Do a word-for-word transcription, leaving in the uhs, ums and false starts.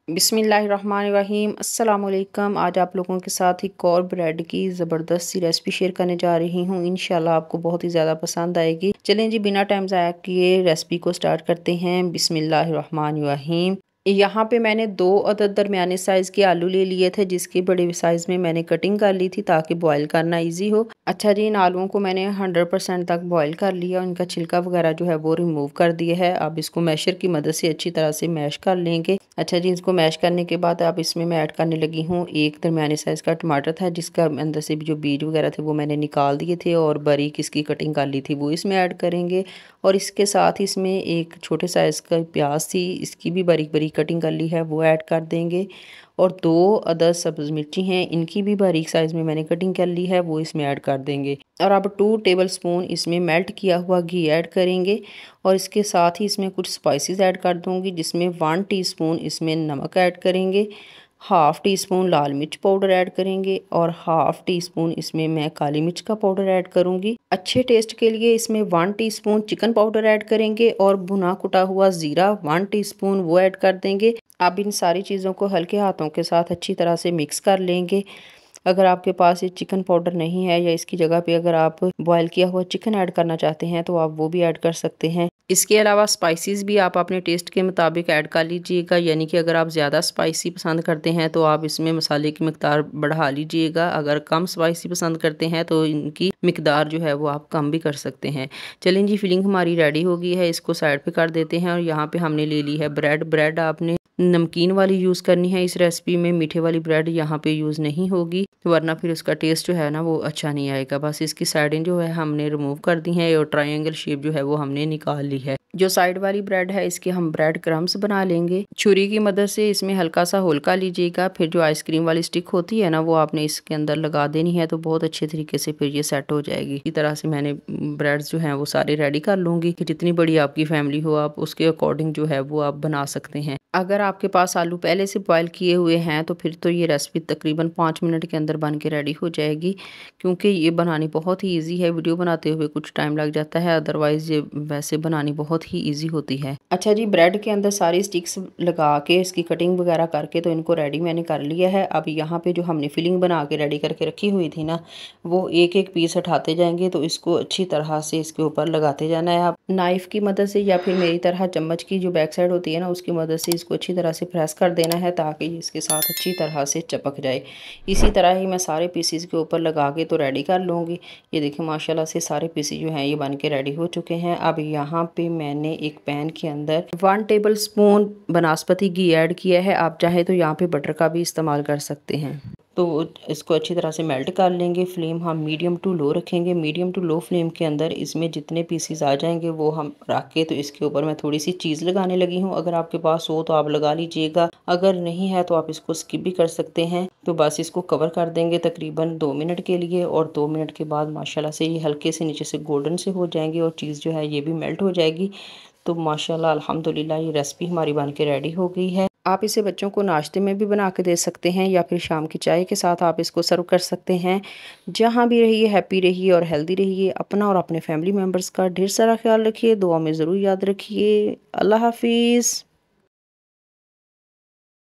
बिस्मिल्लाहिर्रहमानिर्रहीम अस्सलाम वालेकुम। आज आप लोगों के साथ एक और ब्रेड की ज़बरदस्त सी रेसिपी शेयर करने जा रही हूँ। इंशाल्लाह आपको बहुत ही ज़्यादा पसंद आएगी। चलें जी, बिना टाइम ज़ाया किए रेसिपी को स्टार्ट करते हैं। बिस्मिल्लाहिर्रहमानिर्रहीम। यहाँ पे मैंने दो अदद दरमियाने साइज़ के आलू ले लिए थे, जिसके बड़े साइज़ में मैंने कटिंग कर ली थी ताकि बॉयल करना इजी हो। अच्छा जी, इन आलूओं को मैंने हंड्रेड परसेंट तक बॉयल कर लिया। इनका छिलका वगैरह जो है वो रिमूव कर दिया है। अब इसको मैशर की मदद से अच्छी तरह से मैश कर लेंगे। अच्छा जी, इसको मैश करने के बाद अब इसमें मैं ऐड करने लगी हूँ एक दरमियाने साइज़ का टमाटर था, जिसका अंदर से भी जो बीज वगैरह थे वो मैंने निकाल दिए थे और बारीक इसकी कटिंग कर ली थी, वो इसमें ऐड करेंगे। और इसके साथ इसमें एक छोटे साइज़ का प्याज थी, इसकी भी बारीक बारीक कटिंग कर ली है, वो ऐड कर देंगे। और दो अदद सब्ज़ मिर्ची हैं, इनकी भी बारीक साइज़ में मैंने कटिंग कर ली है, वो इसमें ऐड कर देंगे। और अब टू टेबलस्पून इसमें मेल्ट किया हुआ घी ऐड करेंगे। और इसके साथ ही इसमें कुछ स्पाइसेस ऐड कर दूंगी, जिसमें वन टीस्पून इसमें नमक ऐड करेंगे, हाफ़ टी स्पून लाल मिर्च पाउडर ऐड करेंगे और हाफ़ टी स्पून इसमें मैं काली मिर्च का पाउडर ऐड करूंगी। अच्छे टेस्ट के लिए इसमें one teaspoon chicken powder add करेंगे और भुना कुटा हुआ ज़ीरा वन टीस्पून वो ऐड कर देंगे। अब इन सारी चीज़ों को हल्के हाथों के साथ अच्छी तरह से मिक्स कर लेंगे। अगर आपके पास ये चिकन पाउडर नहीं है या इसकी जगह पे अगर आप बॉयल किया हुआ चिकन ऐड करना चाहते हैं तो आप वो भी ऐड कर सकते हैं। इसके अलावा स्पाइसेस भी आप अपने टेस्ट के मुताबिक ऐड कर लीजिएगा, यानी कि अगर आप ज़्यादा स्पाइसी पसंद करते हैं तो आप इसमें मसाले की मिकदार बढ़ा लीजिएगा। अगर कम स्पाइसी पसंद करते हैं तो इनकी मिकदार जो है वो आप कम भी कर सकते हैं। चलें जी, फिलिंग हमारी रेडी हो गई है, इसको साइड पे कर देते हैं। और यहाँ पे हमने ले ली है ब्रेड। ब्रेड आपने नमकीन वाली यूज़ करनी है इस रेसिपी में, मीठे वाली ब्रेड यहाँ पे यूज़ नहीं होगी, वरना फिर उसका टेस्ट जो है ना वो अच्छा नहीं आएगा। बस इसकी साइडें जो है हमने रिमूव कर दी हैं और ट्रायंगल शेप जो है वो हमने निकाल ली है। जो साइड वाली ब्रेड है इसके हम ब्रेड क्रम्स बना लेंगे। छुरी की मदद से इसमें हल्का सा होल कर लीजिएगा। फिर जो आइसक्रीम वाली स्टिक होती है ना वो आपने इसके अंदर लगा देनी है, तो बहुत अच्छे तरीके से फिर ये सेट हो जाएगी। इसी तरह से मैंने ब्रेड्स जो हैं वो सारे रेडी कर लूँगी कि जितनी बड़ी आपकी फैमिली हो आप उसके अकॉर्डिंग जो है वो आप बना सकते हैं। अगर आपके पास आलू पहले से बॉयल किए हुए हैं तो फिर तो ये रेसिपी तकरीबन पाँच मिनट के अंदर बन के रेडी हो जाएगी, क्योंकि ये बनानी बहुत ही इजी है। वीडियो बनाते हुए कुछ टाइम लग जाता है, अदरवाइज ये वैसे बनानी बहुत ही इजी होती है। अच्छा जी, ब्रेड के अंदर सारी स्टिक्स लगा के इसकी कटिंग वगैरह करके तो इनको रेडी मैंने कर लिया है। अब यहाँ पे जो हमने फिलिंग बना के रेडी करके रखी हुई थी ना, वो एक एक पीस हटाते जाएंगे, तो इसको अच्छी तरह से इसके ऊपर लगाते जाना है। आप नाइफ की मदद से या फिर मेरी तरह चम्मच की जो बैक साइड होती है ना उसकी मदद से इसको अच्छी तरह से प्रेस कर देना है, ताकि इसके साथ अच्छी तरह से चिपक जाए। इसी तरह ही मैं सारे पीसीज के ऊपर लगा के तो रेडी कर लूँगी। ये देखिए माशाल्लाह से सारे पीसीज जो हैं ये बन के रेडी हो चुके हैं। अब यहाँ पे मैंने एक पैन के अंदर वन टेबल स्पून बनास्पति घी ऐड किया है। आप चाहे तो यहाँ पे बटर का भी इस्तेमाल कर सकते हैं। तो इसको अच्छी तरह से मेल्ट कर लेंगे। फ्लेम हम मीडियम टू लो रखेंगे। मीडियम टू लो फ्लेम के अंदर इसमें जितने पीसीज आ जाएंगे वो हम रख के तो इसके ऊपर मैं थोड़ी सी चीज़ लगाने लगी हूँ। अगर आपके पास हो तो आप लगा लीजिएगा, अगर नहीं है तो आप इसको स्किप भी कर सकते हैं। तो बस इसको कवर कर देंगे तकरीबन दो मिनट के लिए, और दो मिनट के बाद माशाल्लाह से ये हल्के से नीचे से गोल्डन से हो जाएंगे और चीज़ जो है ये भी मेल्ट हो जाएगी। तो माशाल्लाह अल्हम्दुलिल्लाह ये रेसिपी हमारी बन के रेडी हो गई है। आप इसे बच्चों को नाश्ते में भी बना के दे सकते हैं या फिर शाम की चाय के साथ आप इसको सर्व कर सकते हैं। जहाँ भी रहिए हैप्पी रहिए और हेल्दी रहिए। अपना और अपने फैमिली मेम्बर्स का ढेर सारा ख्याल रखिए। दुआ में ज़रूर याद रखिए। अल्लाह हाफिज़।